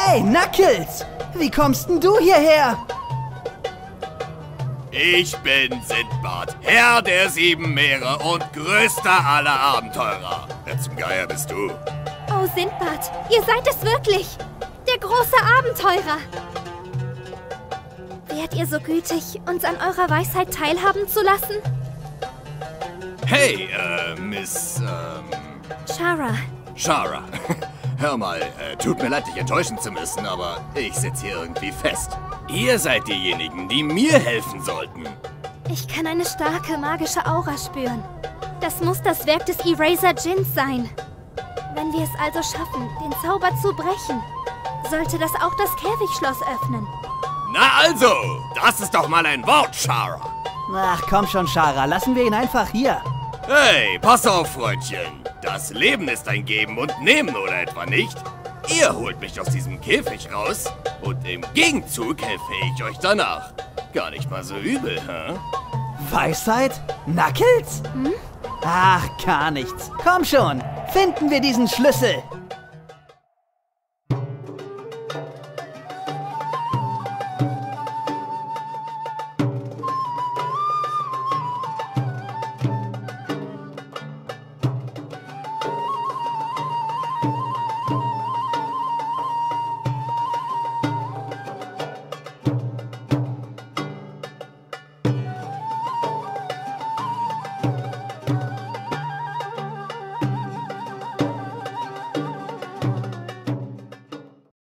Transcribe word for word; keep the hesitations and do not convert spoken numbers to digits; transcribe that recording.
Hey, Knuckles! Wie kommst denn du hierher? Ich bin Sindbad, Herr der sieben Meere und größter aller Abenteurer. Wer zum Geier bist du? Oh, Sindbad, ihr seid es wirklich! Der große Abenteurer! Wärt ihr so gütig, uns an eurer Weisheit teilhaben zu lassen? Hey, äh, Miss, ähm... Shara. Shara. Hör mal, äh, tut mir leid, dich enttäuschen zu müssen, aber ich sitze hier irgendwie fest. Ihr seid diejenigen, die mir helfen sollten. Ich kann eine starke magische Aura spüren. Das muss das Werk des Eraser Djinns sein. Wenn wir es also schaffen, den Zauber zu brechen, sollte das auch das Käfigschloss öffnen. Na also, das ist doch mal ein Wort, Shara. Ach, komm schon, Shara. Lassen wir ihn einfach hier. Hey, pass auf, Freundchen. Das Leben ist ein Geben und Nehmen, oder etwa nicht? Ihr holt mich aus diesem Käfig raus und im Gegenzug helfe ich euch danach. Gar nicht mal so übel, hä? Weisheit? Knuckles? Hm? Ach, gar nichts. Komm schon, finden wir diesen Schlüssel.